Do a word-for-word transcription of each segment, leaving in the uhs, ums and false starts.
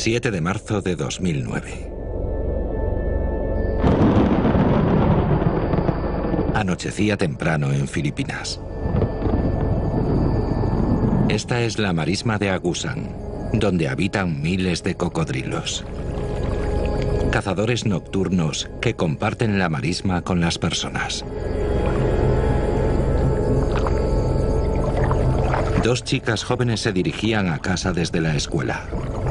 siete de marzo de dos mil nueve. Anochecía temprano en Filipinas. Esta es la marisma de Agusan, donde habitan miles de cocodrilos. Cazadores nocturnos que comparten la marisma con las personas. Dos chicas jóvenes se dirigían a casa desde la escuela.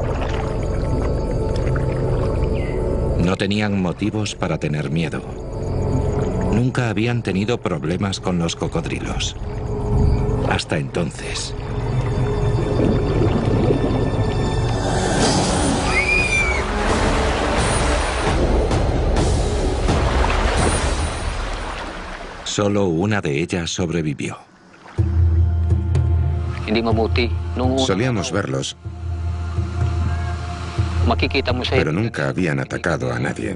No tenían motivos para tener miedo. Nunca habían tenido problemas con los cocodrilos. Hasta entonces. Solo una de ellas sobrevivió. Solíamos verlos, pero nunca habían atacado a nadie.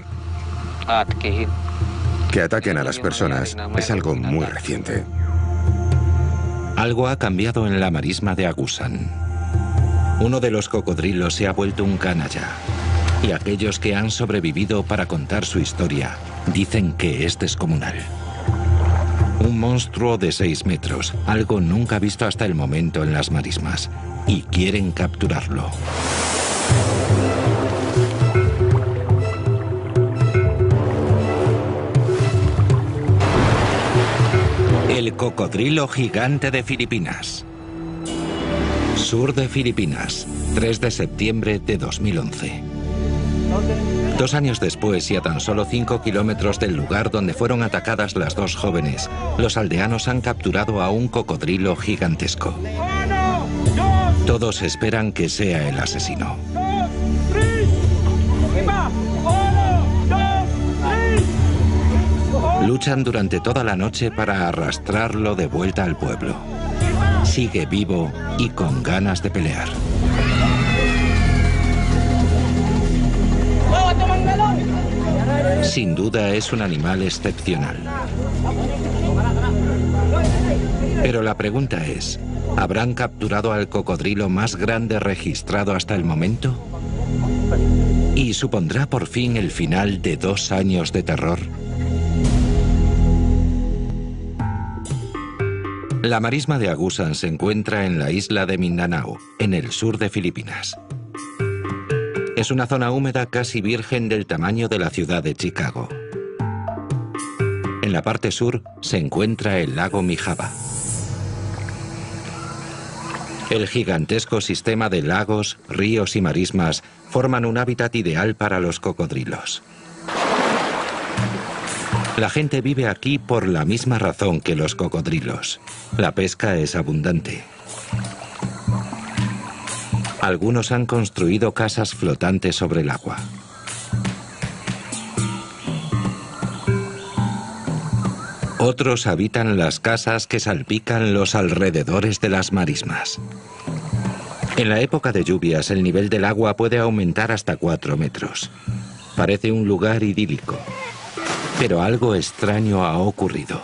Que ataquen a las personas es algo muy reciente. Algo ha cambiado en la marisma de Agusan. Uno de los cocodrilos se ha vuelto un canalla, y aquellos que han sobrevivido para contar su historia dicen que es descomunal. Un monstruo de seis metros, algo nunca visto hasta el momento en las marismas, y quieren capturarlo. El cocodrilo gigante de Filipinas. Sur de Filipinas, tres de septiembre de dos mil once. Dos años después y a tan solo cinco kilómetros del lugar donde fueron atacadas las dos jóvenes, los aldeanos han capturado a un cocodrilo gigantesco. Todos esperan que sea el asesino. Luchan durante toda la noche para arrastrarlo de vuelta al pueblo. Sigue vivo y con ganas de pelear. Sin duda es un animal excepcional. Pero la pregunta es, ¿habrán capturado al cocodrilo más grande registrado hasta el momento? ¿Y supondrá por fin el final de dos años de terror? La marisma de Agusan se encuentra en la isla de Mindanao, en el sur de Filipinas. Es una zona húmeda casi virgen del tamaño de la ciudad de Chicago. En la parte sur se encuentra el lago Mijaba. El gigantesco sistema de lagos, ríos y marismas forman un hábitat ideal para los cocodrilos. La gente vive aquí por la misma razón que los cocodrilos. La pesca es abundante. Algunos han construido casas flotantes sobre el agua. Otros habitan las casas que salpican los alrededores de las marismas. En la época de lluvias, el nivel del agua puede aumentar hasta cuatro metros. Parece un lugar idílico. Pero algo extraño ha ocurrido.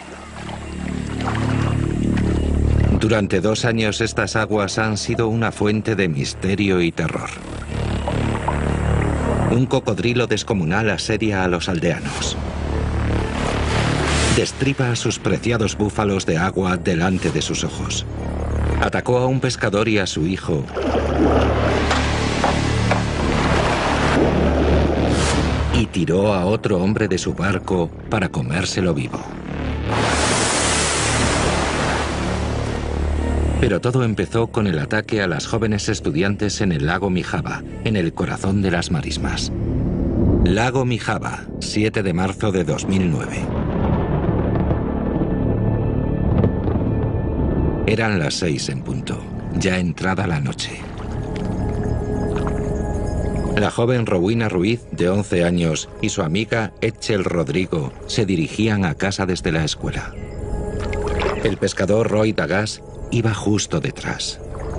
Durante dos años estas aguas han sido una fuente de misterio y terror. Un cocodrilo descomunal asedia a los aldeanos. Destripa a sus preciados búfalos de agua delante de sus ojos. Atacó a un pescador y a su hijo. Y tiró a otro hombre de su barco para comérselo vivo. Pero todo empezó con el ataque a las jóvenes estudiantes en el lago Mijaba, en el corazón de las marismas. Lago Mijaba, siete de marzo de dos mil nueve. Eran las seis en punto, ya entrada la noche. La joven Rowena Ruiz, de once años, y su amiga Etchel Rodrigo se dirigían a casa desde la escuela. El pescador Roy Dagas iba justo detrás.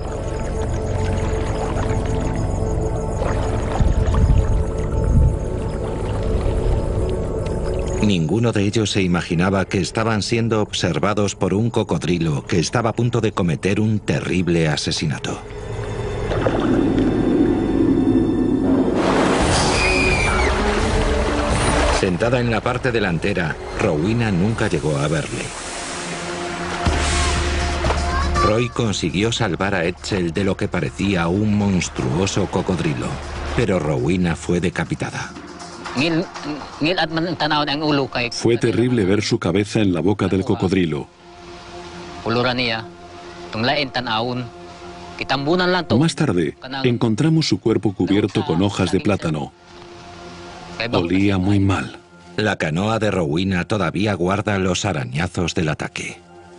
Ninguno de ellos se imaginaba que estaban siendo observados por un cocodrilo que estaba a punto de cometer un terrible asesinato. Sentada en la parte delantera, Rowena nunca llegó a verle. Roy consiguió salvar a Edsel de lo que parecía un monstruoso cocodrilo, pero Rowena fue decapitada. Fue terrible ver su cabeza en la boca del cocodrilo. Más tarde, encontramos su cuerpo cubierto con hojas de plátano. Olía muy mal. La canoa de Rowena todavía guarda los arañazos del ataque.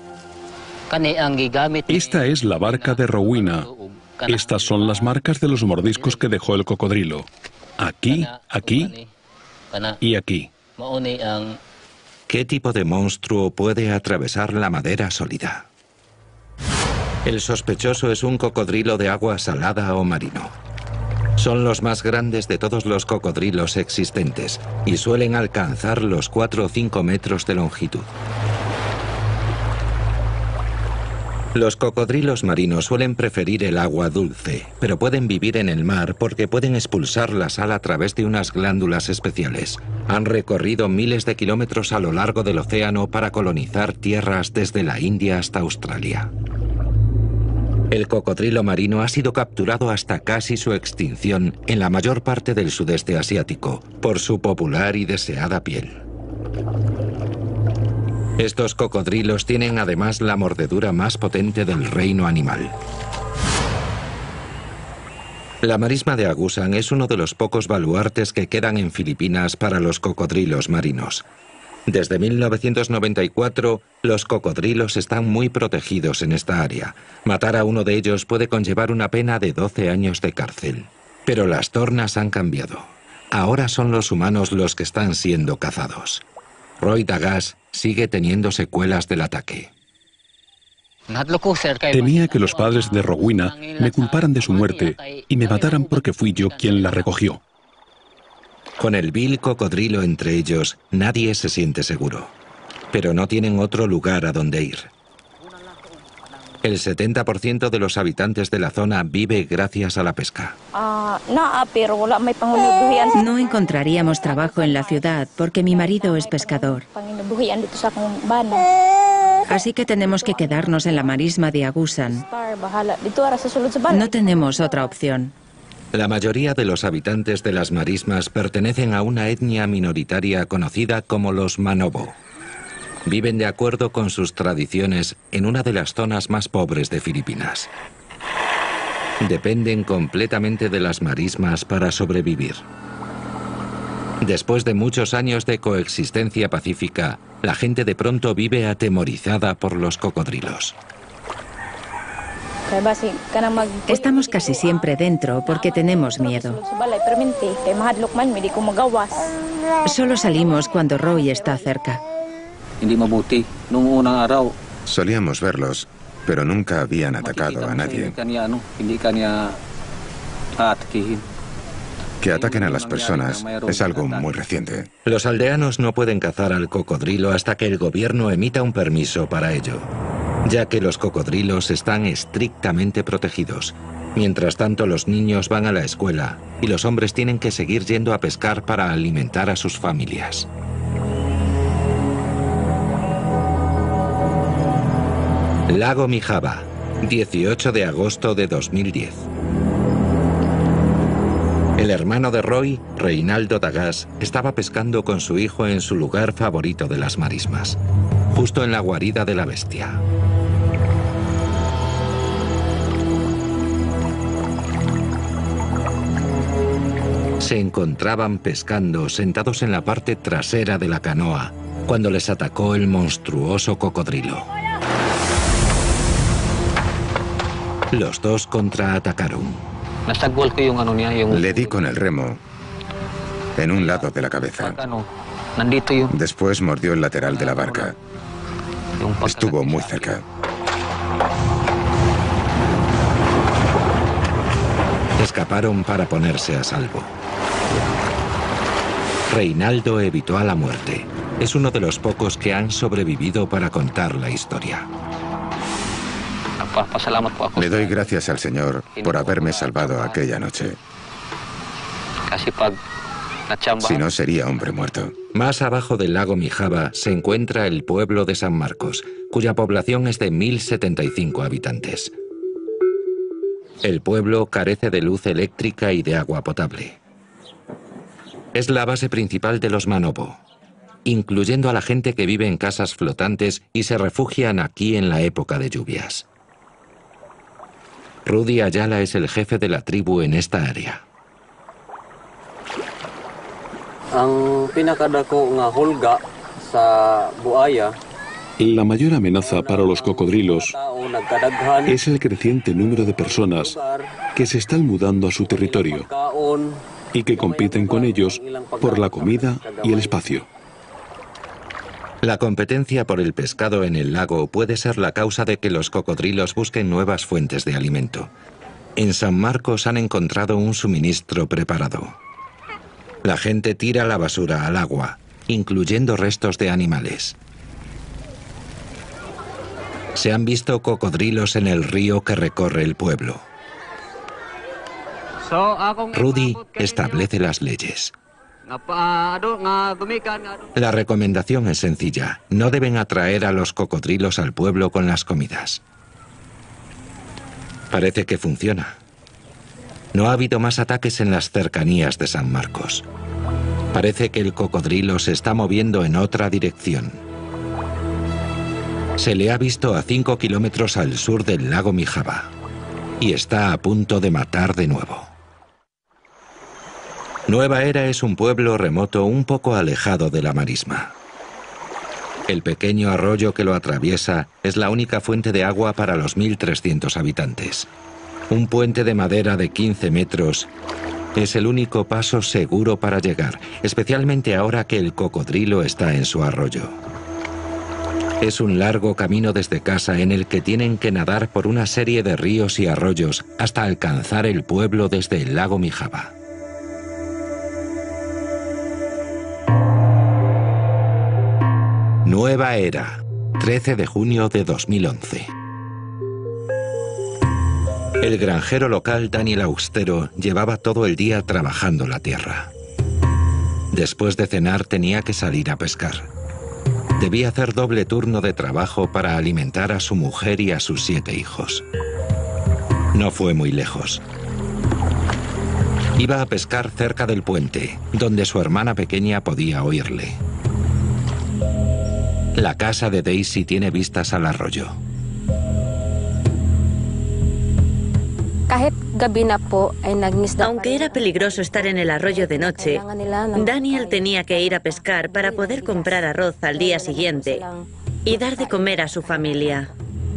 Esta es la barca de Rowena. Estas son las marcas de los mordiscos que dejó el cocodrilo. Aquí, aquí y aquí. ¿Qué tipo de monstruo puede atravesar la madera sólida? El sospechoso es un cocodrilo de agua salada o marino. Son los más grandes de todos los cocodrilos existentes y suelen alcanzar los cuatro o cinco metros de longitud. Los cocodrilos marinos suelen preferir el agua dulce, pero pueden vivir en el mar porque pueden expulsar la sal a través de unas glándulas especiales. Han recorrido miles de kilómetros a lo largo del océano para colonizar tierras desde la India hasta Australia. El cocodrilo marino ha sido capturado hasta casi su extinción en la mayor parte del sudeste asiático por su popular y deseada piel. Estos cocodrilos tienen además la mordedura más potente del reino animal. La marisma de Agusan es uno de los pocos baluartes que quedan en Filipinas para los cocodrilos marinos. Desde mil novecientos noventa y cuatro, los cocodrilos están muy protegidos en esta área. Matar a uno de ellos puede conllevar una pena de doce años de cárcel. Pero las tornas han cambiado. Ahora son los humanos los que están siendo cazados. Roy Dagas sigue teniendo secuelas del ataque. Temía que los padres de Rowena me culparan de su muerte y me mataran porque fui yo quien la recogió. Con el vil cocodrilo entre ellos, nadie se siente seguro. Pero no tienen otro lugar a donde ir. El setenta por ciento de los habitantes de la zona vive gracias a la pesca. No encontraríamos trabajo en la ciudad porque mi marido es pescador. Así que tenemos que quedarnos en la marisma de Agusan. No tenemos otra opción. La mayoría de los habitantes de las marismas pertenecen a una etnia minoritaria conocida como los Manobo. Viven de acuerdo con sus tradiciones en una de las zonas más pobres de Filipinas. Dependen completamente de las marismas para sobrevivir. Después de muchos años de coexistencia pacífica, la gente de pronto vive atemorizada por los cocodrilos. Estamos casi siempre dentro porque tenemos miedo. Solo salimos cuando Roy está cerca. Solíamos verlos, pero nunca habían atacado a nadie. Que ataquen a las personas es algo muy reciente. Los aldeanos no pueden cazar al cocodrilo hasta que el gobierno emita un permiso para ello, ya que los cocodrilos están estrictamente protegidos. Mientras tanto, los niños van a la escuela y los hombres tienen que seguir yendo a pescar para alimentar a sus familias. Lago Mijaba, dieciocho de agosto de dos mil diez. El hermano de Roy, Reinaldo Dagas, estaba pescando con su hijo en su lugar favorito de las marismas, justo en la guarida de la bestia. Se encontraban pescando sentados en la parte trasera de la canoa cuando les atacó el monstruoso cocodrilo. Los dos contraatacaron. Le di con el remo en un lado de la cabeza. Después mordió el lateral de la barca. Estuvo muy cerca. Escaparon para ponerse a salvo. Reinaldo evitó a la muerte. Es uno de los pocos que han sobrevivido para contar la historia. Le doy gracias al Señor por haberme salvado aquella noche. Si no, sería hombre muerto. Más abajo del lago Mijaba se encuentra el pueblo de San Marcos, cuya población es de mil setenta y cinco habitantes. El pueblo carece de luz eléctrica y de agua potable. Es la base principal de los Manobo, incluyendo a la gente que vive en casas flotantes y se refugian aquí en la época de lluvias. Rudy Ayala es el jefe de la tribu en esta área. La mayor amenaza para los cocodrilos es el creciente número de personas que se están mudando a su territorio y que compiten con ellos por la comida y el espacio. La competencia por el pescado en el lago puede ser la causa de que los cocodrilos busquen nuevas fuentes de alimento. En San Marcos han encontrado un suministro preparado. La gente tira la basura al agua, incluyendo restos de animales. Se han visto cocodrilos en el río que recorre el pueblo. Rudy establece las leyes. La recomendación es sencilla. No deben atraer a los cocodrilos al pueblo con las comidas. Parece que funciona. No ha habido más ataques en las cercanías de San Marcos. Parece que el cocodrilo se está moviendo en otra dirección. Se le ha visto a cinco kilómetros al sur del lago Mijaba y está a punto de matar de nuevo. Nueva Era es un pueblo remoto un poco alejado de la marisma. El pequeño arroyo que lo atraviesa es la única fuente de agua para los mil trescientos habitantes. Un puente de madera de quince metros es el único paso seguro para llegar, especialmente ahora que el cocodrilo está en su arroyo. Es un largo camino desde casa en el que tienen que nadar por una serie de ríos y arroyos hasta alcanzar el pueblo desde el lago Mijaba. Nueva Era, trece de junio de dos mil once. El granjero local Daniel Austero llevaba todo el día trabajando la tierra. Después de cenar tenía que salir a pescar. Debía hacer doble turno de trabajo para alimentar a su mujer y a sus siete hijos. No fue muy lejos. Iba a pescar cerca del puente, donde su hermana pequeña podía oírle. La casa de Daisy tiene vistas al arroyo. Aunque era peligroso estar en el arroyo de noche, Daniel tenía que ir a pescar para poder comprar arroz al día siguiente y dar de comer a su familia.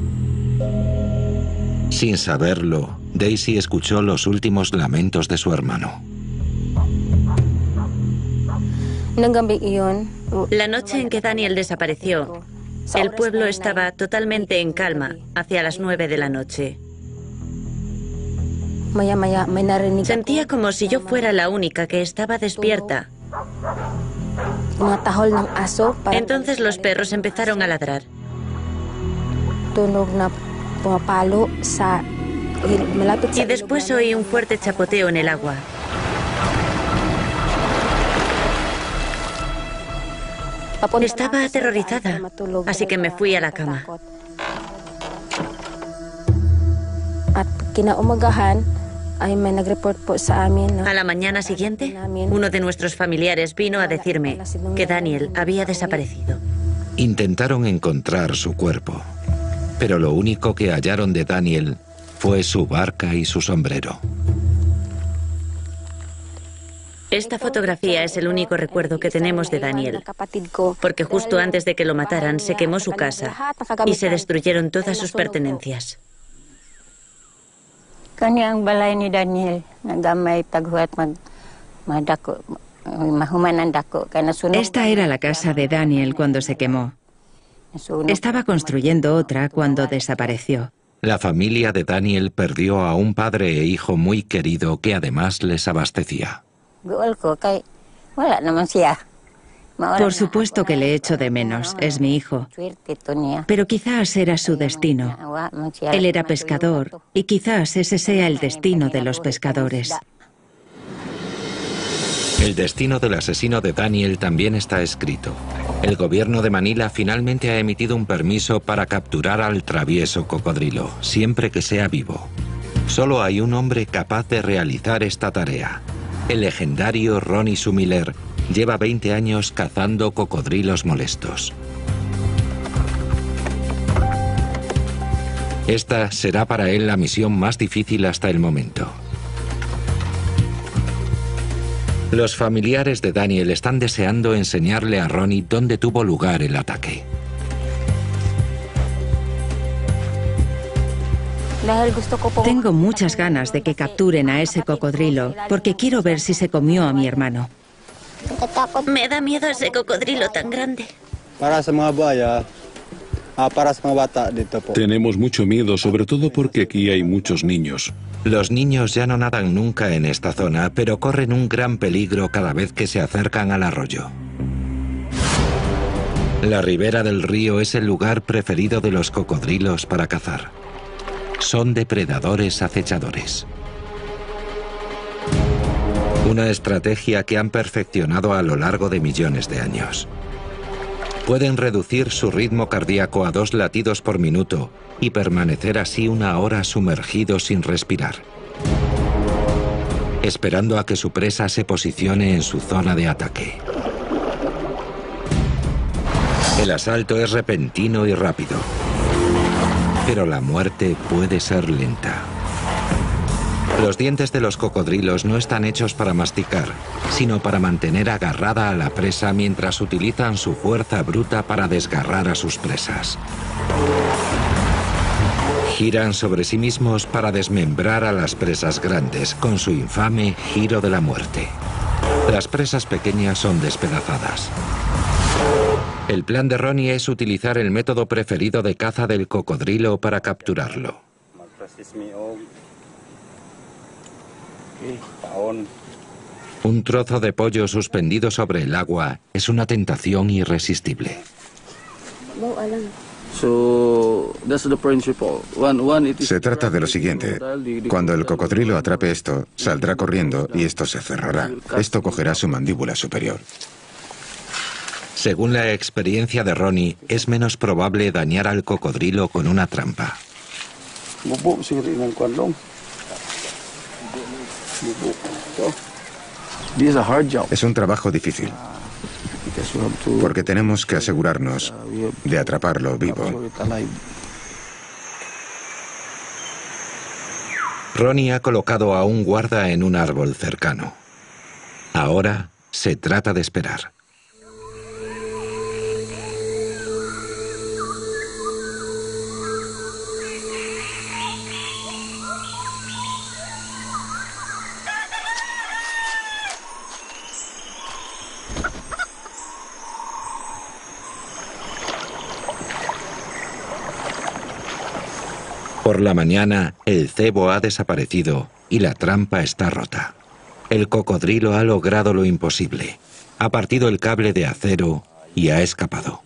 Sin saberlo, Daisy escuchó los últimos lamentos de su hermano. La noche en que Daniel desapareció, el pueblo estaba totalmente en calma hacia las nueve de la noche. Sentía como si yo fuera la única que estaba despierta. Entonces los perros empezaron a ladrar. Y después oí un fuerte chapoteo en el agua. Estaba aterrorizada, así que me fui a la cama. A la mañana siguiente, uno de nuestros familiares vino a decirme que Daniel había desaparecido. Intentaron encontrar su cuerpo, pero lo único que hallaron de Daniel fue su barca y su sombrero. Esta fotografía es el único recuerdo que tenemos de Daniel, porque justo antes de que lo mataran se quemó su casa y se destruyeron todas sus pertenencias. Esta era la casa de Daniel cuando se quemó. Estaba construyendo otra cuando desapareció. La familia de Daniel perdió a un padre e hijo muy querido que además les abastecía. Por supuesto que le echo de menos, es mi hijo. Pero quizás era su destino. Él era pescador y quizás ese sea el destino de los pescadores. El destino del asesino de Daniel también está escrito. El gobierno de Manila finalmente ha emitido un permiso para capturar al travieso cocodrilo, siempre que sea vivo. Solo hay un hombre capaz de realizar esta tarea. El legendario Ronnie Sumiller lleva veinte años cazando cocodrilos molestos. Esta será para él la misión más difícil hasta el momento. Los familiares de Daniel están deseando enseñarle a Ronnie dónde tuvo lugar el ataque. Tengo muchas ganas de que capturen a ese cocodrilo, porque quiero ver si se comió a mi hermano. Me da miedo ese cocodrilo tan grande. Tenemos mucho miedo, sobre todo porque aquí hay muchos niños. Los niños ya no nadan nunca en esta zona, pero corren un gran peligro cada vez que se acercan al arroyo. La ribera del río es el lugar preferido de los cocodrilos para cazar. Son depredadores acechadores. Una estrategia que han perfeccionado a lo largo de millones de años. Pueden reducir su ritmo cardíaco a dos latidos por minuto y permanecer así una hora sumergidos sin respirar, esperando a que su presa se posicione en su zona de ataque. El asalto es repentino y rápido, pero la muerte puede ser lenta. Los dientes de los cocodrilos no están hechos para masticar, sino para mantener agarrada a la presa mientras utilizan su fuerza bruta para desgarrar a sus presas. Giran sobre sí mismos para desmembrar a las presas grandes con su infame giro de la muerte. Las presas pequeñas son despedazadas. El plan de Ronnie es utilizar el método preferido de caza del cocodrilo para capturarlo. Un trozo de pollo suspendido sobre el agua es una tentación irresistible. Se trata de lo siguiente. Cuando el cocodrilo atrape esto, saldrá corriendo y esto se cerrará. Esto cogerá su mandíbula superior. Según la experiencia de Ronnie, es menos probable dañar al cocodrilo con una trampa. Es un trabajo difícil, porque tenemos que asegurarnos de atraparlo vivo. Ronnie ha colocado a un guarda en un árbol cercano. Ahora se trata de esperar. Por la mañana, el cebo ha desaparecido y la trampa está rota. El cocodrilo ha logrado lo imposible. Ha partido el cable de acero y ha escapado.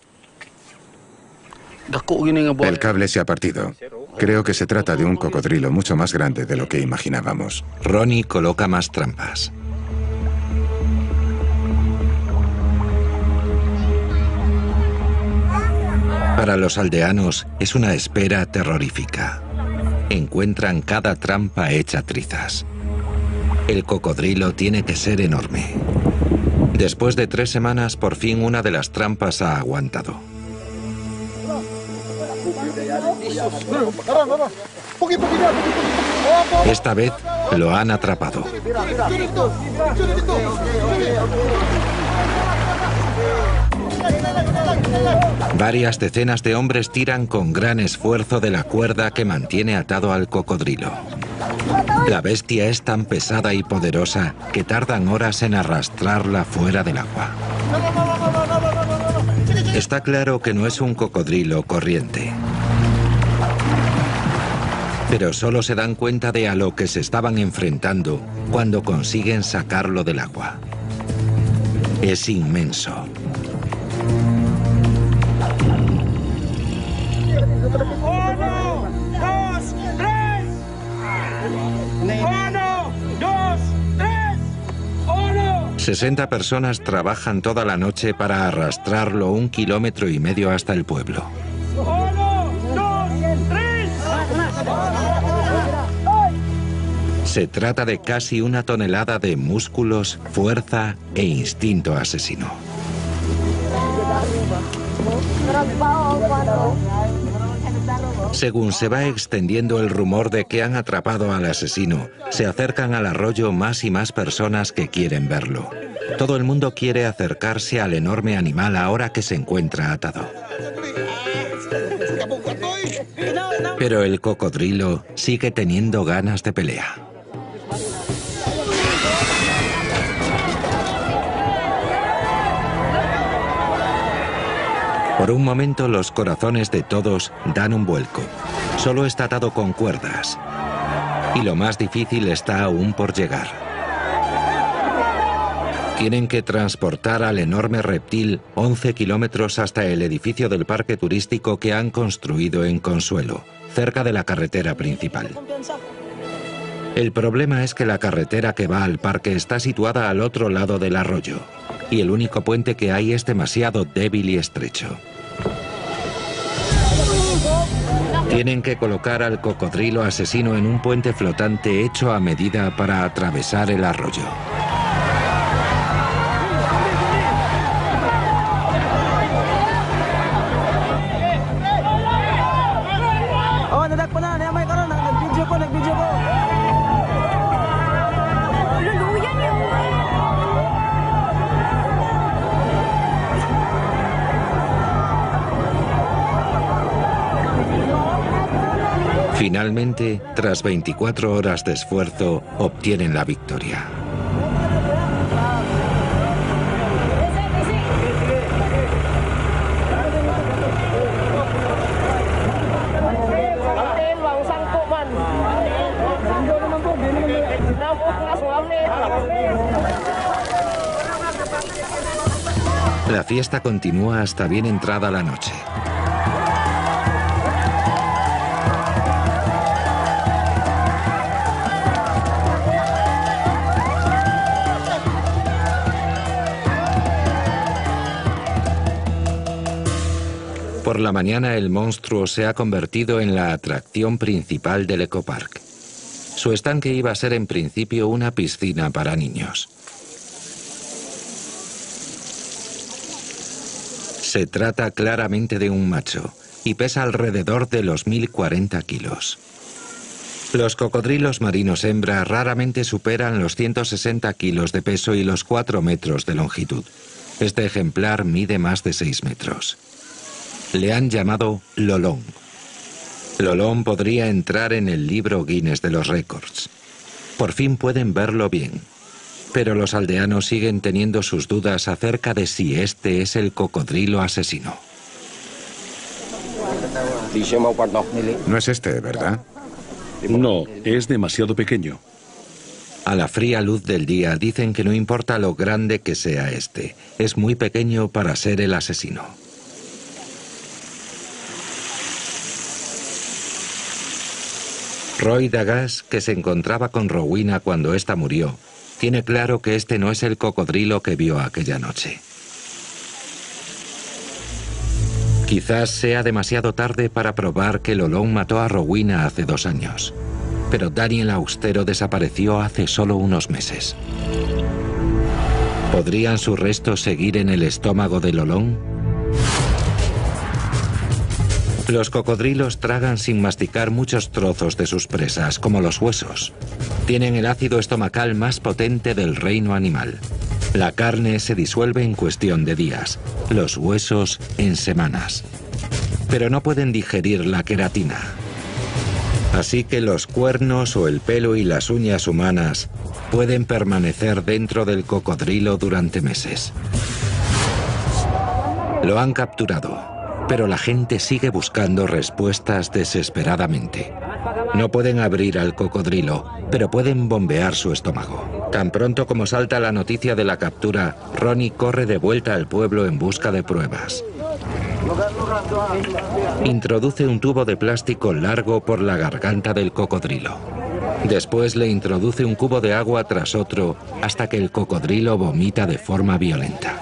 El cable se ha partido. Creo que se trata de un cocodrilo mucho más grande de lo que imaginábamos. Ronnie coloca más trampas. Para los aldeanos es una espera terrorífica. Encuentran cada trampa hecha trizas. El cocodrilo tiene que ser enorme. Después de tres semanas, por fin una de las trampas ha aguantado. Esta vez lo han atrapado. Varias decenas de hombres tiran con gran esfuerzo de la cuerda que mantiene atado al cocodrilo. La bestia es tan pesada y poderosa que tardan horas en arrastrarla fuera del agua. Está claro que no es un cocodrilo corriente. Pero solo se dan cuenta de a lo que se estaban enfrentando cuando consiguen sacarlo del agua. Es inmenso. ¡Uno, dos, tres! ¡Uno, dos, tres! ¡Uno! sesenta personas trabajan toda la noche para arrastrarlo un kilómetro y medio hasta el pueblo. ¡Uno, dos, tres! Se trata de casi una tonelada de músculos, fuerza e instinto asesino. Según se va extendiendo el rumor de que han atrapado al asesino, se acercan al arroyo más y más personas que quieren verlo. Todo el mundo quiere acercarse al enorme animal ahora que se encuentra atado. Pero el cocodrilo sigue teniendo ganas de pelea. Por un momento los corazones de todos dan un vuelco. Solo está atado con cuerdas. Y lo más difícil está aún por llegar. Tienen que transportar al enorme reptil once kilómetros hasta el edificio del parque turístico que han construido en Consuelo, cerca de la carretera principal. El problema es que la carretera que va al parque está situada al otro lado del arroyo, y el único puente que hay es demasiado débil y estrecho. Tienen que colocar al cocodrilo asesino en un puente flotante hecho a medida para atravesar el arroyo. Finalmente, tras veinticuatro horas de esfuerzo, obtienen la victoria. La fiesta continúa hasta bien entrada la noche. Por la mañana el monstruo se ha convertido en la atracción principal del ecopark. Su estanque iba a ser en principio una piscina para niños. Se trata claramente de un macho y pesa alrededor de los mil cuarenta kilos. Los cocodrilos marinos hembra raramente superan los ciento sesenta kilos de peso y los cuatro metros de longitud. Este ejemplar mide más de seis metros. Le han llamado Lolón. Lolón podría entrar en el libro Guinness de los récords. Por fin pueden verlo bien. Pero los aldeanos siguen teniendo sus dudas acerca de si este es el cocodrilo asesino. No es este, ¿verdad? No, es demasiado pequeño. A la fría luz del día dicen que no importa lo grande que sea este, es muy pequeño para ser el asesino. Roy Dagas, que se encontraba con Rowena cuando ésta murió, tiene claro que este no es el cocodrilo que vio aquella noche. Quizás sea demasiado tarde para probar que Lolón mató a Rowena hace dos años, pero Daniel Austero desapareció hace solo unos meses. ¿Podrían sus restos seguir en el estómago de Lolón? Los cocodrilos tragan sin masticar muchos trozos de sus presas, como los huesos. Tienen el ácido estomacal más potente del reino animal. La carne se disuelve en cuestión de días, los huesos en semanas. Pero no pueden digerir la queratina. Así que los cuernos o el pelo y las uñas humanas pueden permanecer dentro del cocodrilo durante meses. Lo han capturado. Pero la gente sigue buscando respuestas desesperadamente. No pueden abrir al cocodrilo, pero pueden bombear su estómago. Tan pronto como salta la noticia de la captura, Ronnie corre de vuelta al pueblo en busca de pruebas. Introduce un tubo de plástico largo por la garganta del cocodrilo. Después le introduce un cubo de agua tras otro hasta que el cocodrilo vomita de forma violenta.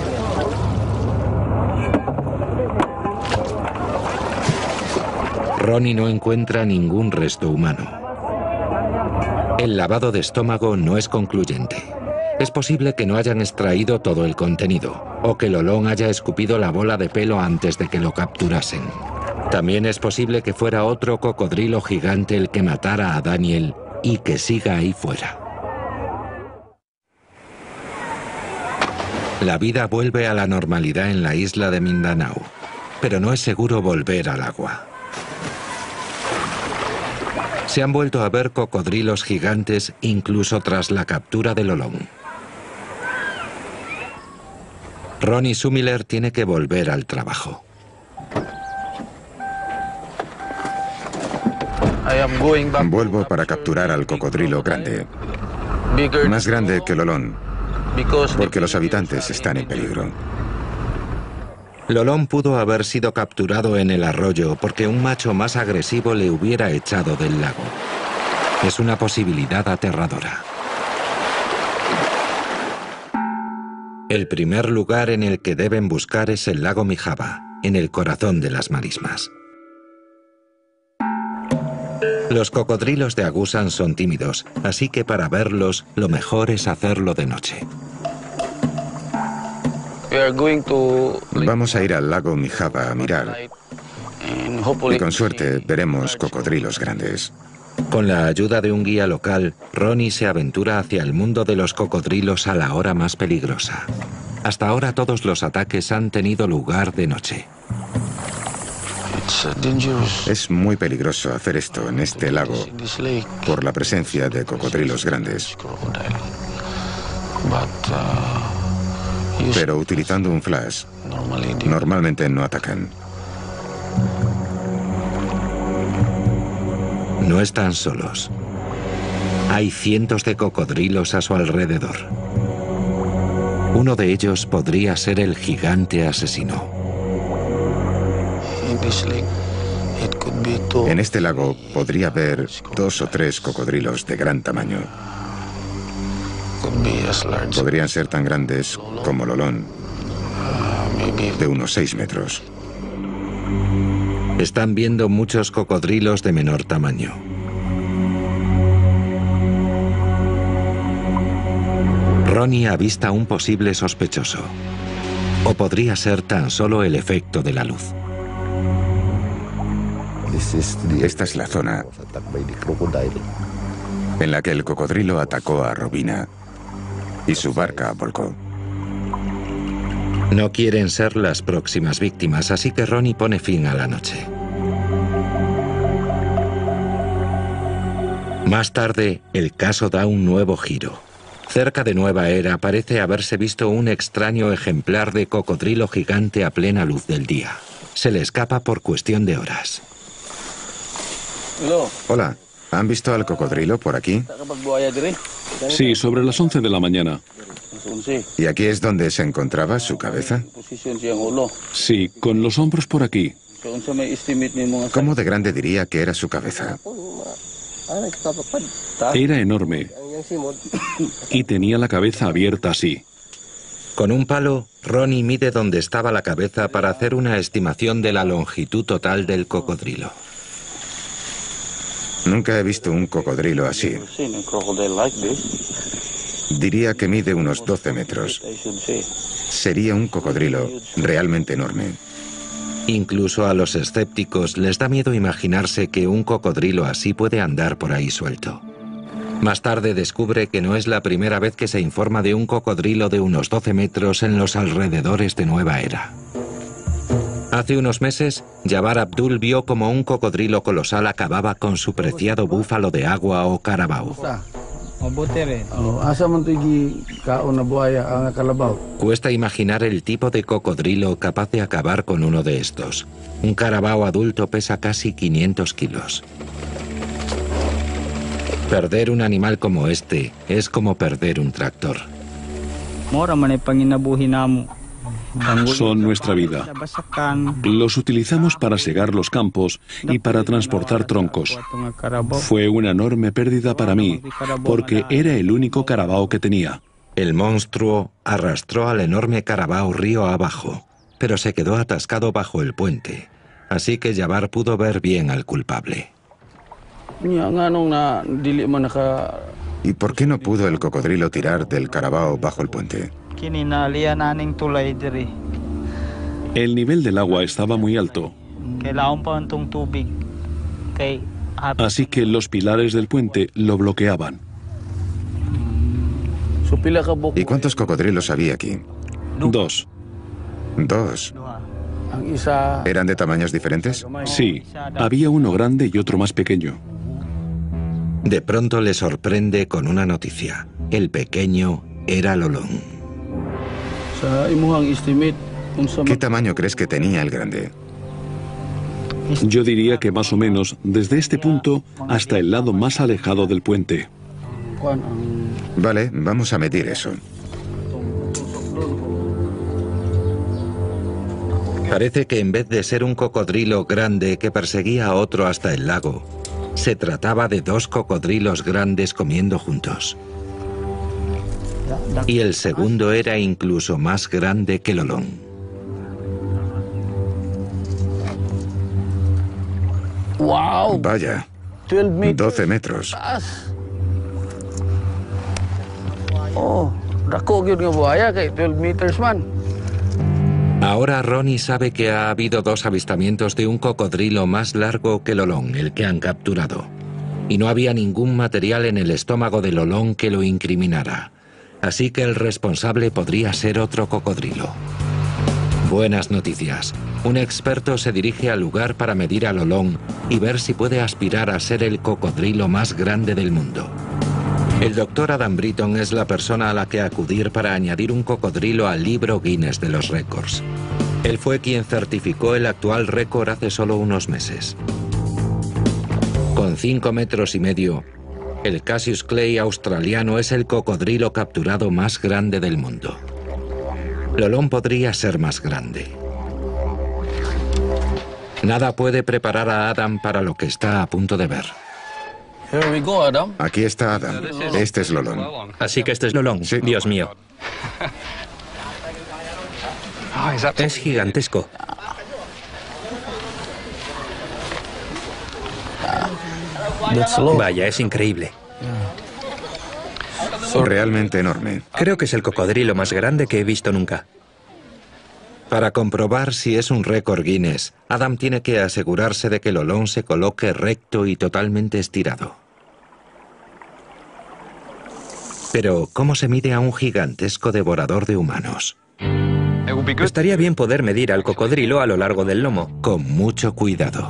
Ronnie no encuentra ningún resto humano. El lavado de estómago no es concluyente. Es posible que no hayan extraído todo el contenido, o que Lolón haya escupido la bola de pelo antes de que lo capturasen. También es posible que fuera otro cocodrilo gigante el que matara a Daniel y que siga ahí fuera. La vida vuelve a la normalidad en la isla de Mindanao, pero no es seguro volver al agua. Se han vuelto a ver cocodrilos gigantes incluso tras la captura de Lolón. Ronnie Sumiller tiene que volver al trabajo. Vuelvo para capturar al cocodrilo grande, más grande que Lolón, porque los habitantes están en peligro. Lolón pudo haber sido capturado en el arroyo porque un macho más agresivo le hubiera echado del lago. Es una posibilidad aterradora. El primer lugar en el que deben buscar es el lago Mijaba, en el corazón de las marismas. Los cocodrilos de Agusan son tímidos, así que para verlos lo mejor es hacerlo de noche. Vamos a ir al lago Mijaba a mirar y con suerte veremos cocodrilos grandes. Con la ayuda de un guía local, Ronnie se aventura hacia el mundo de los cocodrilos a la hora más peligrosa. Hasta ahora todos los ataques han tenido lugar de noche. Es muy peligroso hacer esto en este lago por la presencia de cocodrilos grandes. Pero utilizando un flash, normalmente no atacan. No están solos. Hay cientos de cocodrilos a su alrededor. Uno de ellos podría ser el gigante asesino. En este lago podría haber dos o tres cocodrilos de gran tamaño. Podrían ser tan grandes como Lolón, de unos seis metros. Están viendo muchos cocodrilos de menor tamaño. Ronnie avista un posible sospechoso. O podría ser tan solo el efecto de la luz. Esta es la zona en la que el cocodrilo atacó a Robina y su barca volcó. No quieren ser las próximas víctimas, así que Ronnie pone fin a la noche. Más tarde, el caso da un nuevo giro. Cerca de Nueva Era parece haberse visto un extraño ejemplar de cocodrilo gigante a plena luz del día. Se le escapa por cuestión de horas. Hola, ¿han visto al cocodrilo por aquí? Sí, sobre las once de la mañana. ¿Y aquí es donde se encontraba su cabeza? Sí, con los hombros por aquí. ¿Cómo de grande diría que era su cabeza? Era enorme. Y tenía la cabeza abierta así. Con un palo, Ronnie mide dónde estaba la cabeza para hacer una estimación de la longitud total del cocodrilo. Nunca he visto un cocodrilo así. Diría que mide unos doce metros. Sería un cocodrilo realmente enorme. Incluso a los escépticos les da miedo imaginarse que un cocodrilo así puede andar por ahí suelto. Más tarde descubre que no es la primera vez que se informa de un cocodrilo de unos doce metros en los alrededores de Nueva Era. Hace unos meses, Jabbar Abdul vio como un cocodrilo colosal acababa con su preciado búfalo de agua o carabao. Cuesta imaginar el tipo de cocodrilo capaz de acabar con uno de estos. Un carabao adulto pesa casi quinientos kilos. Perder un animal como este es como perder un tractor. Son nuestra vida. Los utilizamos para segar los campos y para transportar troncos. Fue una enorme pérdida para mí, porque era el único carabao que tenía. El monstruo arrastró al enorme carabao río abajo, pero se quedó atascado bajo el puente, así que Jabbar pudo ver bien al culpable. ¿Y por qué no pudo el cocodrilo tirar del carabao bajo el puente? El nivel del agua estaba muy alto, así que los pilares del puente lo bloqueaban. ¿Y cuántos cocodrilos había aquí? Dos. Dos. ¿Eran de tamaños diferentes? Sí, había uno grande y otro más pequeño. De pronto le sorprende con una noticia. El pequeño era Lolong. ¿Qué tamaño crees que tenía el grande? Yo diría que más o menos desde este punto hasta el lado más alejado del puente. Vale, vamos a medir eso. Parece que en vez de ser un cocodrilo grande que perseguía a otro hasta el lago, se trataba de dos cocodrilos grandes comiendo juntos. Y el segundo era incluso más grande que Lolong. Vaya, doce metros. Ahora Ronnie sabe que ha habido dos avistamientos de un cocodrilo más largo que Lolong, el que han capturado. Y no había ningún material en el estómago de Lolong que lo incriminara. Así que el responsable podría ser otro cocodrilo. Buenas noticias. Un experto se dirige al lugar para medir a Lolong y ver si puede aspirar a ser el cocodrilo más grande del mundo. El doctor Adam Britton es la persona a la que acudir para añadir un cocodrilo al libro Guinness de los récords. Él fue quien certificó el actual récord hace solo unos meses. Con cinco metros y medio, el Cassius Clay australiano es el cocodrilo capturado más grande del mundo. Lolong podría ser más grande. Nada puede preparar a Adam para lo que está a punto de ver. Aquí está Adam. Este es Lolong. Así que este es Lolong. Sí. Dios mío. Es gigantesco. Vaya, es increíble. Realmente enorme. Creo que es el cocodrilo más grande que he visto nunca. Para comprobar si es un récord Guinness, Adam tiene que asegurarse de que Lolong se coloque recto y totalmente estirado. Pero, ¿cómo se mide a un gigantesco devorador de humanos? Estaría bien poder medir al cocodrilo a lo largo del lomo. Con mucho cuidado.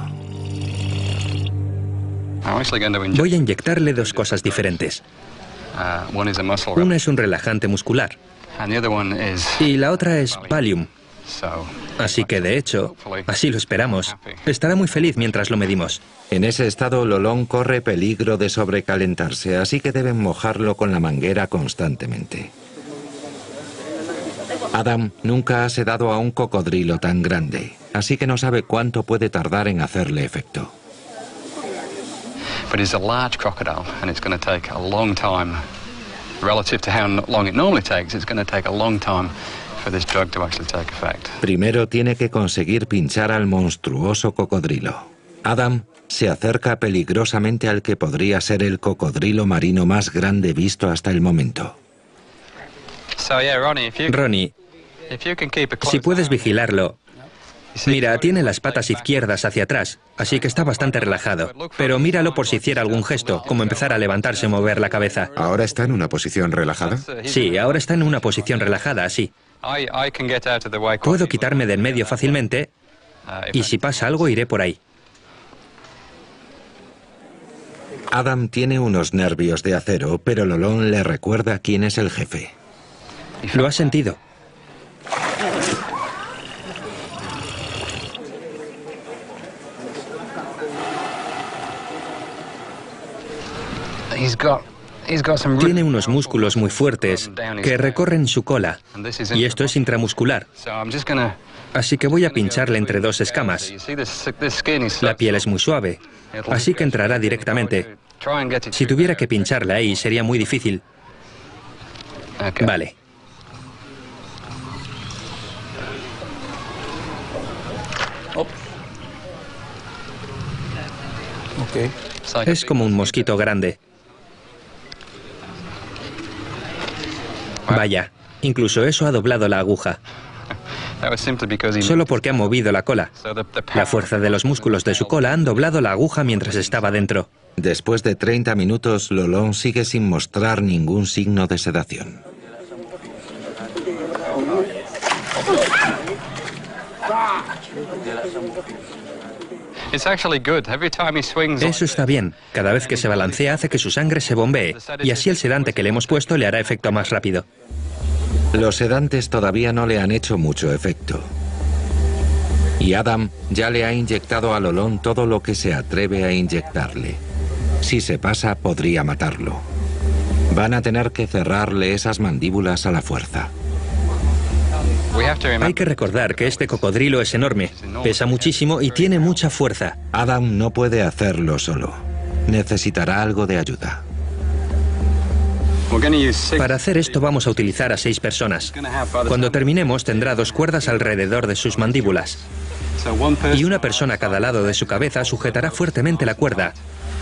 Voy a inyectarle dos cosas diferentes. Una es un relajante muscular y la otra es Valium. Así que, de hecho, así lo esperamos. Estará muy feliz mientras lo medimos. En ese estado, Lolong corre peligro de sobrecalentarse, así que deben mojarlo con la manguera constantemente. Adam nunca ha sedado a un cocodrilo tan grande, así que no sabe cuánto puede tardar en hacerle efecto. But it's a large crocodile, and it's going to take a long time. Relative to how long it normally takes, it's going to take a long time for this drug to actually take effect. Primero tiene que conseguir pinchar al monstruoso cocodrilo. Adam se acerca peligrosamente al que podría ser el cocodrilo marino más grande visto hasta el momento. So yeah, Ronnie, if you, Ronnie, if you can keep a close si puedes eye, vigilarlo. Mira, tiene las patas izquierdas hacia atrás, así que está bastante relajado. Pero míralo por si hiciera algún gesto, como empezar a levantarse o mover la cabeza. ¿Ahora está en una posición relajada? Sí, ahora está en una posición relajada, así. I, I can get out of the way Puedo quite quitarme del medio fácilmente uh, if y I- si pasa algo iré por ahí. Adam tiene unos nervios de acero, pero Lolong le recuerda quién es el jefe. Lo has sentido. He's got Tiene unos músculos muy fuertes que recorren su cola, y esto es intramuscular. Así que voy a pincharle entre dos escamas. La piel es muy suave, así que entrará directamente. Si tuviera que pincharle ahí, sería muy difícil. Vale. Es como un mosquito grande. Vaya, incluso eso ha doblado la aguja. Solo porque ha movido la cola. La fuerza de los músculos de su cola han doblado la aguja mientras estaba dentro. Después de treinta minutos, Lolón sigue sin mostrar ningún signo de sedación. Eso está bien. Cada vez que se balancea hace que su sangre se bombee, y así el sedante que le hemos puesto le hará efecto más rápido. Los sedantes todavía no le han hecho mucho efecto. Y Adam ya le ha inyectado a Lolón todo lo que se atreve a inyectarle. Si se pasa, podría matarlo. Van a tener que cerrarle esas mandíbulas a la fuerza. Hay que recordar que este cocodrilo es enorme, pesa muchísimo y tiene mucha fuerza. Adam no puede hacerlo solo. Necesitará algo de ayuda. Para hacer esto vamos a utilizar a seis personas. Cuando terminemos tendrá dos cuerdas alrededor de sus mandíbulas. Y una persona a cada lado de su cabeza sujetará fuertemente la cuerda.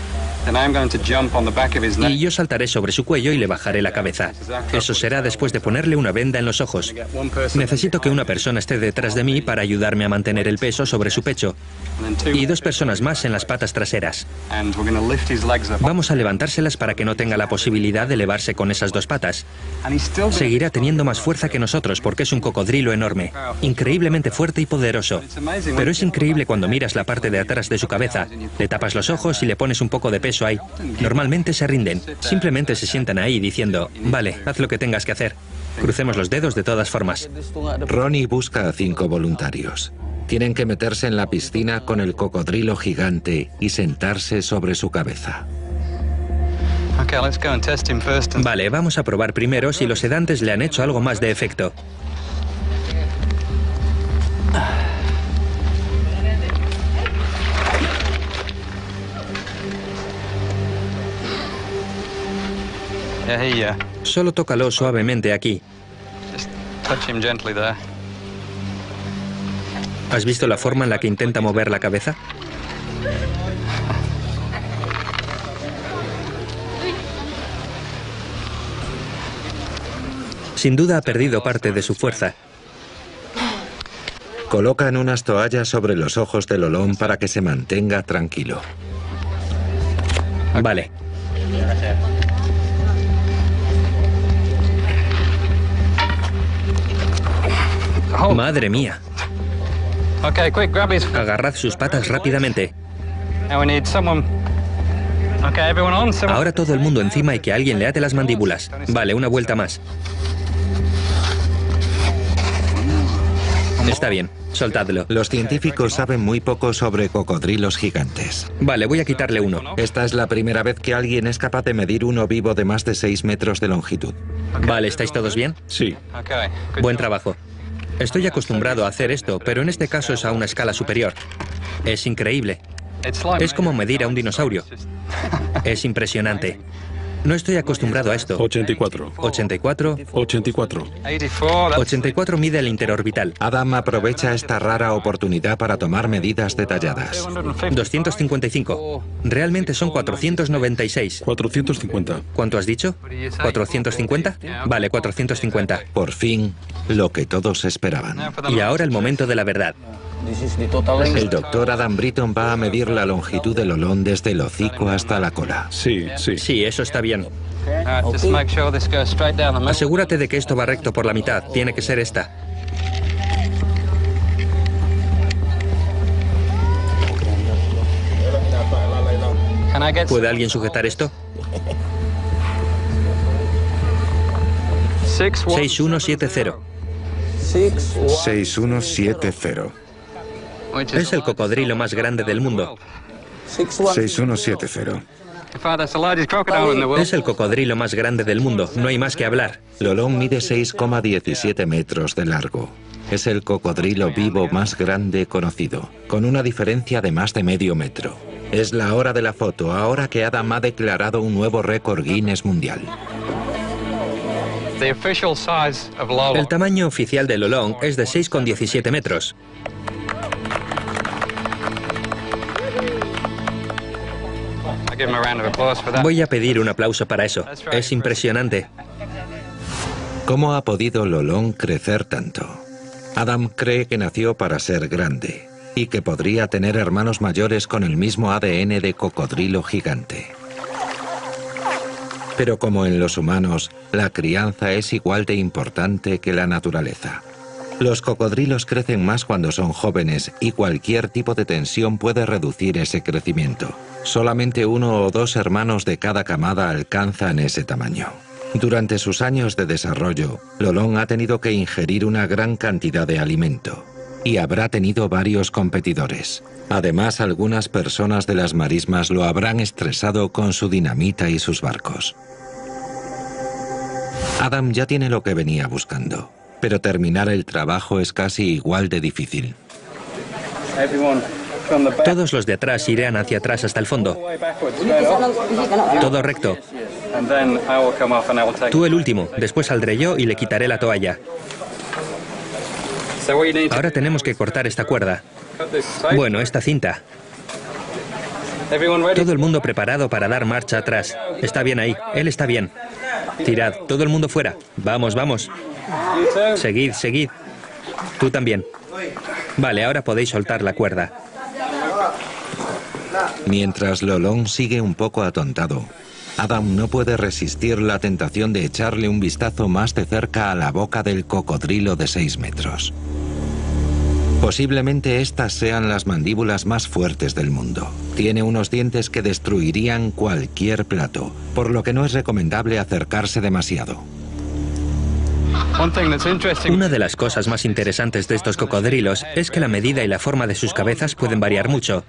Y yo saltaré sobre su cuello y le bajaré la cabeza. Eso será después de ponerle una venda en los ojos. Necesito que una persona esté detrás de mí para ayudarme a mantener el peso sobre su pecho. Y dos personas más en las patas traseras. Vamos a levantárselas para que no tenga la posibilidad de elevarse con esas dos patas. Seguirá teniendo más fuerza que nosotros porque es un cocodrilo enorme, increíblemente fuerte y poderoso. Pero es increíble cuando miras la parte de atrás de su cabeza, le tapas los ojos y le pones un poco de peso ahí. Normalmente se rinden, simplemente se sientan ahí diciendo, vale, haz lo que tengas que hacer. Crucemos los dedos de todas formas. Ronnie busca a cinco voluntarios. Tienen que meterse en la piscina con el cocodrilo gigante y sentarse sobre su cabeza. Vale, vamos a probar primero si los sedantes le han hecho algo más de efecto. Solo tócalo suavemente aquí. ¿Has visto la forma en la que intenta mover la cabeza? Sin duda ha perdido parte de su fuerza. Colocan unas toallas sobre los ojos de Lolón para que se mantenga tranquilo. Vale. Madre mía. Agarrad sus patas rápidamente. Ahora todo el mundo encima y que alguien le ate las mandíbulas. Vale, una vuelta más. Está bien, soltadlo. Los científicos saben muy poco sobre cocodrilos gigantes. Vale, voy a quitarle uno. Esta es la primera vez que alguien es capaz de medir uno vivo de más de seis metros de longitud. Vale, ¿estáis todos bien? Sí. Buen trabajo. Estoy acostumbrado a hacer esto, pero en este caso es a una escala superior. Es increíble. Es como medir a un dinosaurio. Es impresionante. No estoy acostumbrado a esto. ochenta y cuatro. ochenta y cuatro. ochenta y cuatro. ochenta y cuatro mide el interorbital. Adam aprovecha esta rara oportunidad para tomar medidas detalladas. doscientos cincuenta y cinco. Realmente son cuatrocientos noventa y seis. cuatrocientos cincuenta. ¿Cuánto has dicho? ¿cuatrocientos cincuenta? Vale, cuatrocientos cincuenta. Por fin, lo que todos esperaban. Y ahora el momento de la verdad. El doctor Adam Britton va a medir la longitud del Lolón desde el hocico hasta la cola. Sí, sí. Sí, eso está bien. Asegúrate de que esto va recto por la mitad. Tiene que ser esta. ¿Puede alguien sujetar esto? seis uno siete cero. seis uno siete cero. Es el cocodrilo más grande del mundo. seis uno siete cero. Es el cocodrilo más grande del mundo, no hay más que hablar. Lolón mide seis coma diecisiete metros de largo. Es el cocodrilo vivo más grande conocido, con una diferencia de más de medio metro. Es la hora de la foto, ahora que Adam ha declarado un nuevo récord Guinness mundial. El tamaño oficial de Lolón es de seis coma diecisiete metros. Voy a pedir un aplauso para eso. Es impresionante. ¿Cómo ha podido Lolón crecer tanto? Adam cree que nació para ser grande y que podría tener hermanos mayores con el mismo A D N de cocodrilo gigante. Pero como en los humanos, la crianza es igual de importante que la naturaleza. Los cocodrilos crecen más cuando son jóvenes y cualquier tipo de tensión puede reducir ese crecimiento. Solamente uno o dos hermanos de cada camada alcanzan ese tamaño. Durante sus años de desarrollo, Lolón ha tenido que ingerir una gran cantidad de alimento y habrá tenido varios competidores. Además, algunas personas de las marismas lo habrán estresado con su dinamita y sus barcos. Adam ya tiene lo que venía buscando, pero terminar el trabajo es casi igual de difícil. Todos los de atrás irán hacia atrás hasta el fondo. Todo recto. Tú el último, después saldré yo y le quitaré la toalla. Ahora tenemos que cortar esta cuerda. Bueno, esta cinta. Todo el mundo preparado para dar marcha atrás. Está bien ahí, él está bien. Tirad, todo el mundo fuera. Vamos, vamos. Seguid, seguid. Tú también. Vale, ahora podéis soltar la cuerda. Mientras Lolón sigue un poco atontado, Adam no puede resistir la tentación de echarle un vistazo más de cerca a la boca del cocodrilo de seis metros. Posiblemente estas sean las mandíbulas más fuertes del mundo. Tiene unos dientes que destruirían cualquier plato, por lo que no es recomendable acercarse demasiado. Una de las cosas más interesantes de estos cocodrilos es que la medida y la forma de sus cabezas pueden variar mucho.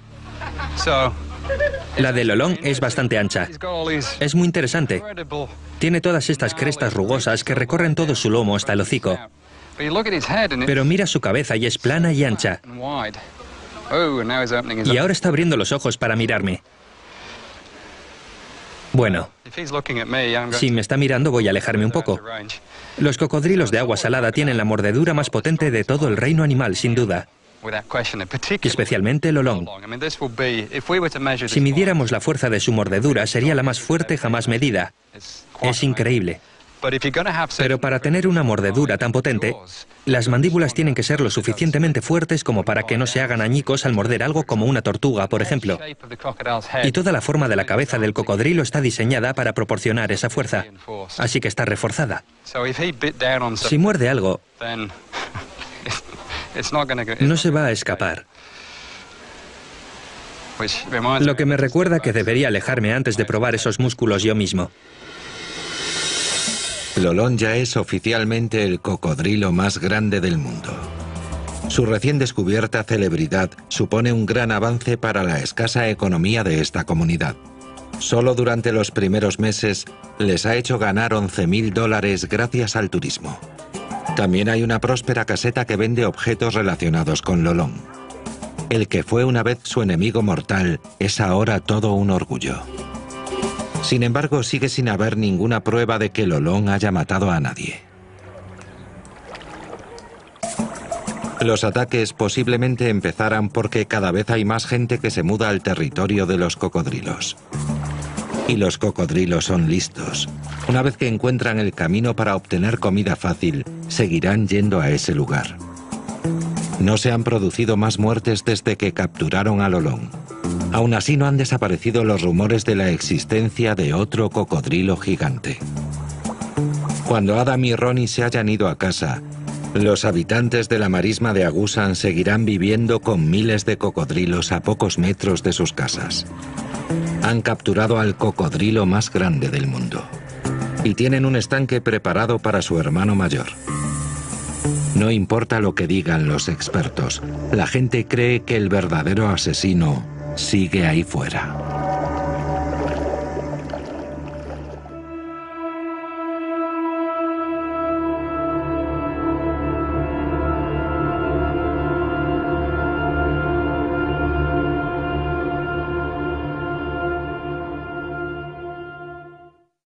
La de Lolón es bastante ancha. Es muy interesante. Tiene todas estas crestas rugosas que recorren todo su lomo hasta el hocico. Pero mira su cabeza y es plana y ancha. Y ahora está abriendo los ojos para mirarme. Bueno, si me está mirando voy a alejarme un poco. Los cocodrilos de agua salada tienen la mordedura más potente de todo el reino animal, sin duda. Especialmente Lolón. Si midiéramos la fuerza de su mordedura, sería la más fuerte jamás medida. Es increíble. Pero para tener una mordedura tan potente, las mandíbulas tienen que ser lo suficientemente fuertes como para que no se hagan añicos al morder algo como una tortuga, por ejemplo. Y toda la forma de la cabeza del cocodrilo está diseñada para proporcionar esa fuerza. Así que está reforzada. Si muerde algo, no se va a escapar. Lo que me recuerda que debería alejarme antes de probar esos músculos yo mismo. Lolón ya es oficialmente el cocodrilo más grande del mundo. Su recién descubierta celebridad supone un gran avance para la escasa economía de esta comunidad. Solo durante los primeros meses les ha hecho ganar once mil dólares gracias al turismo. También hay una próspera caseta que vende objetos relacionados con Lolón. El que fue una vez su enemigo mortal es ahora todo un orgullo. Sin embargo, sigue sin haber ninguna prueba de que Lolón haya matado a nadie. Los ataques posiblemente empezaran porque cada vez hay más gente que se muda al territorio de los cocodrilos. Y los cocodrilos son listos. Una vez que encuentran el camino para obtener comida fácil, seguirán yendo a ese lugar. No se han producido más muertes desde que capturaron a Lolón. Aún así no han desaparecido los rumores de la existencia de otro cocodrilo gigante. Cuando Adam y Ronnie se hayan ido a casa, los habitantes de la marisma de Agusan seguirán viviendo con miles de cocodrilos a pocos metros de sus casas. Han capturado al cocodrilo más grande del mundo y tienen un estanque preparado para su hermano mayor. No importa lo que digan los expertos, la gente cree que el verdadero asesino sigue ahí fuera.